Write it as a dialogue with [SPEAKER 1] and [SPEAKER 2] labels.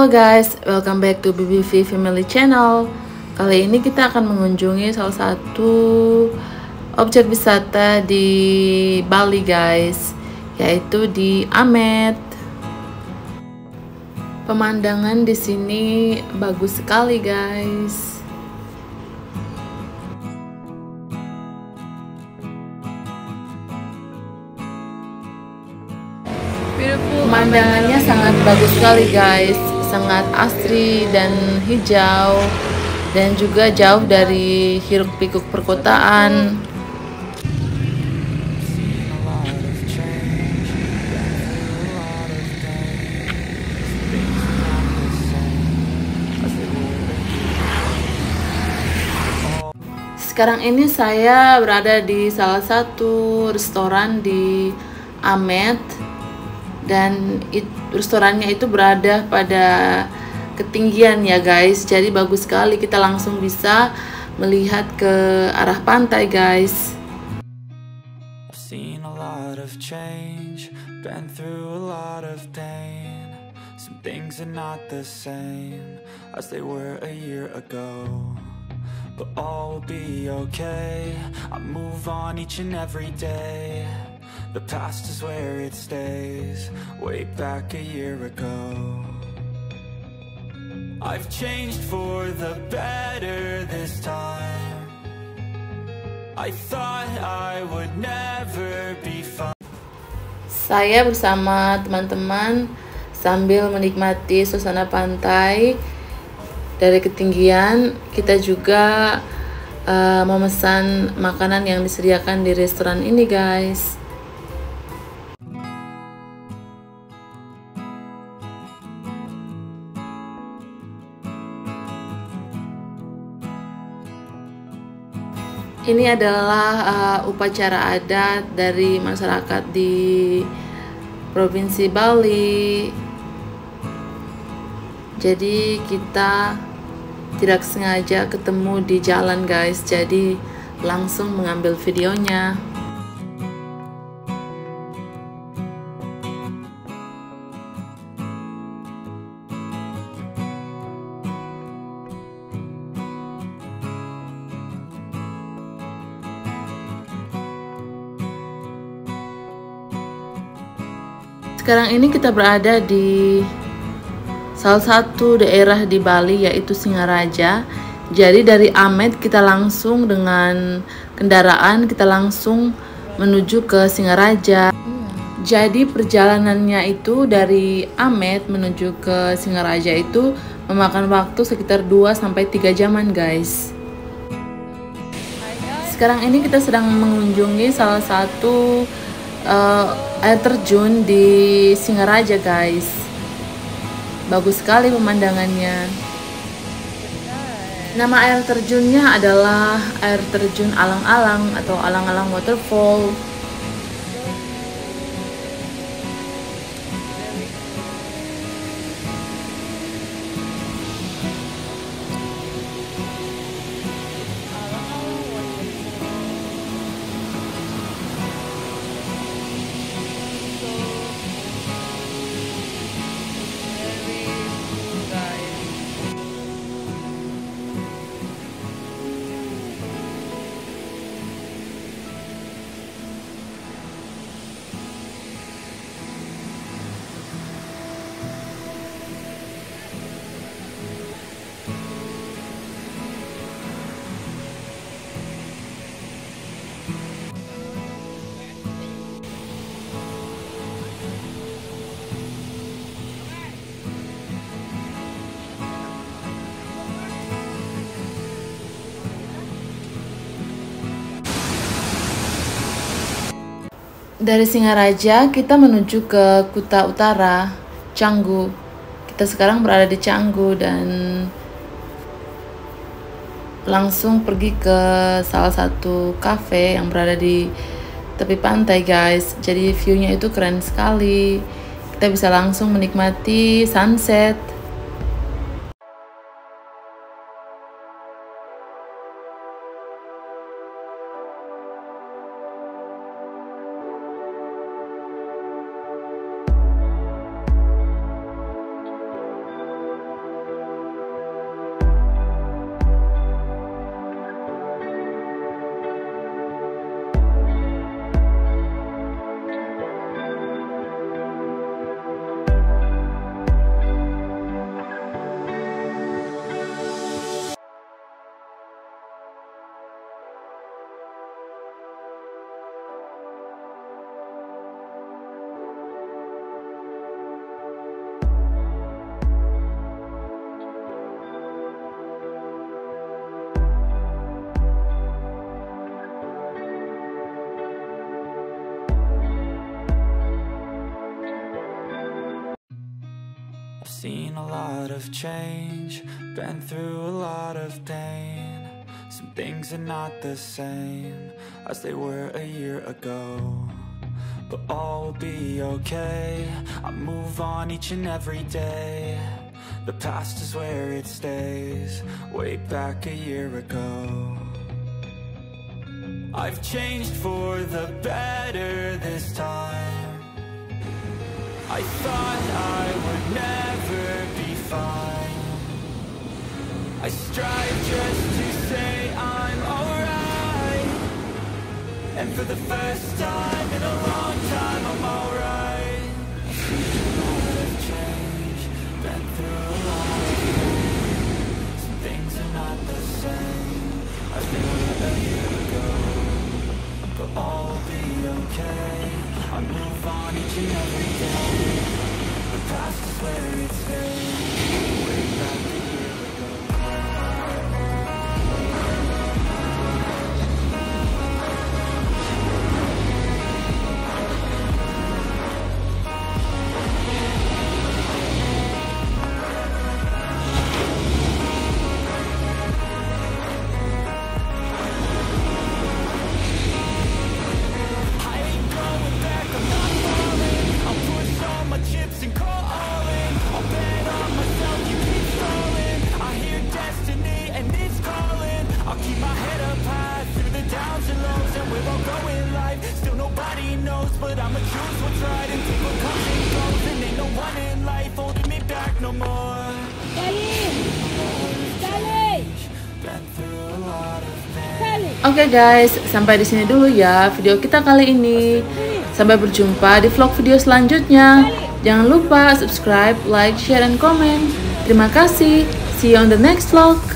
[SPEAKER 1] Halo guys, welcome back to BBV Family Channel. Kali ini kita akan mengunjungi salah satu objek wisata di Bali guys, yaitu di Amet. Pemandangan di sini bagus sekali guys. Pemandangannya sangat bagus sekali guys, sangat asri dan hijau, dan juga jauh dari hiruk pikuk perkotaan. Sekarang ini saya berada di salah satu restoran di Amet, dan restorannya itu berada pada ketinggian ya guys, jadi bagus sekali, kita langsung bisa melihat ke arah pantai guys.
[SPEAKER 2] I've seen a lot of change, been through a lot of pain. Some things are not the same as they were a year ago, but all will be okay. I move on each and every day. The past is where it stays, way back a year ago. I've changed for the better this time. I thought I would never be fine.
[SPEAKER 1] Saya bersama teman-teman sambil menikmati suasana pantai dari ketinggian. Kita juga memesan makanan yang disediakan di restoran ini guys. Ini adalah upacara adat dari masyarakat di Provinsi Bali. Jadi kita tidak sengaja ketemu di jalan guys, jadi langsung mengambil videonya. Sekarang ini kita berada di salah satu daerah di Bali, yaitu Singaraja. Jadi dari Amet kita langsung dengan kendaraan, kita langsung menuju ke Singaraja. Jadi perjalanannya itu dari Amet menuju ke Singaraja itu memakan waktu sekitar 2-3 jaman guys. Sekarang ini kita sedang mengunjungi salah satu air terjun di Singaraja guys. Bagus sekali pemandangannya. Nama air terjunnya adalah air terjun alang-alang atau alang-alang waterfall. Dari Singaraja kita menuju ke Kuta Utara, Canggu. Kita sekarang berada di Canggu dan langsung pergi ke salah satu cafe yang berada di tepi pantai guys. Jadi view-nya itu keren sekali. Kita bisa langsung menikmati sunset.
[SPEAKER 2] seen a lot of change, been through a lot of pain. Some things are not the same as they were a year ago, but all will be okay. I move on each and every day. The past is where it stays, way back a year ago. I've changed for the better this time. I thought I would never be fine. I strive just to say I'm alright, and for the first time in a long time I'm alright. I've seen a lot of change, been through a lot of pain. Some things are not the same as they were a year ago, but all will be okay. I move on each and every day. The past is where it stays, way back a year ago. But I'ma choose what's right and take what comes and goes, and ain't no one in life holding me back no more. Been through a lot of pain.
[SPEAKER 1] Oke guys, sampai di sini dulu ya video kita kali ini. Sampai berjumpa di vlog video selanjutnya. Jangan lupa subscribe, like, share, dan komen. Terima kasih. See you on the next vlog.